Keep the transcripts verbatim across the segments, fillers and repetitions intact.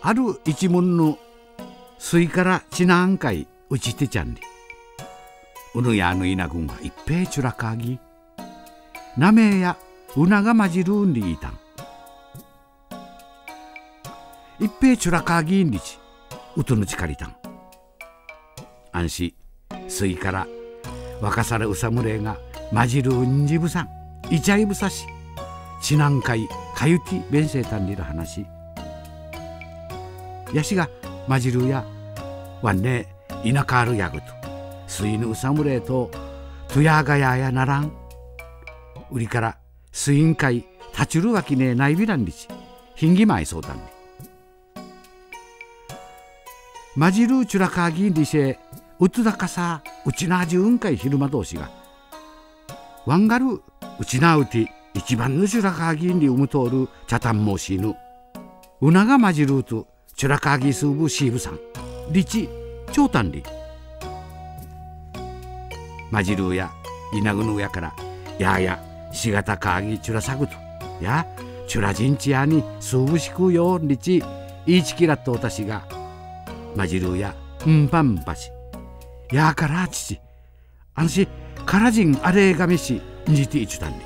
ある一門の水からちなんかいうちてちゃんりうぬやぬいなぐんが一平ちゅらかぎなめやうながまじるんりいたん一平ちゅらかぎんりちうとぬちかりたん安心水から若されうさむれがまじるうんじぶさんいちゃいぶさしちなんかいかゆきべんせいたんりる話やしがまじるやわんねいなかあるやぐと水ぬうさむれととやがややならんうりから水んかいたちるわきねえないびらんりちひんぎまいそうだんりまじるちゅらかぎんりせうつだかさうちなじうんかいひるまどうしがわんがるうちなうて一番ぬちゅらかぎんりうむとおるちゃたんもしぬうながまじるうとちゅらかぎすうぶしぶさんりちちょうたんりまじるうやいなぐぬやからややしがたかぎちゅらさぐとやちゅらじんちやにすうぶしくよりちいちきらっとおたしがまじるうやんぱんぱしやからちちあんしからじんあれがめしにじていちゅたん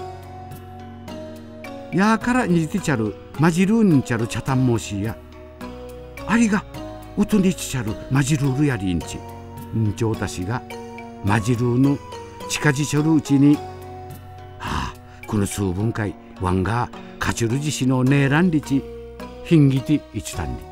りやからにじてちゃるまじるんちゃるちゃたんもしやありがうとにちちゃるまじるうるやりんちんちょうたしがまじるうの近じちょるうちにはあこの数分かいわんがかちゅるじしのねえらんりちひんぎていちゅたんり